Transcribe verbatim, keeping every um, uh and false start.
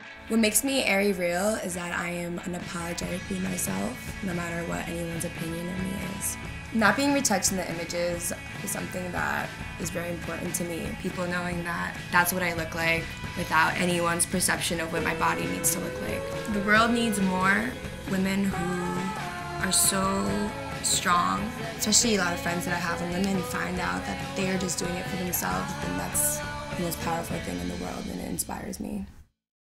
What makes me Aerie real is that I am unapologetically myself, no matter what anyone's opinion of me is. Not being retouched in the images is something that is very important to me. People knowing that that's what I look like without anyone's perception of what my body needs to look like. The world needs more women who are so strong, especially a lot of friends that I have when women find out that they are just doing it for themselves, and that's the most powerful thing in the world, and it inspires me.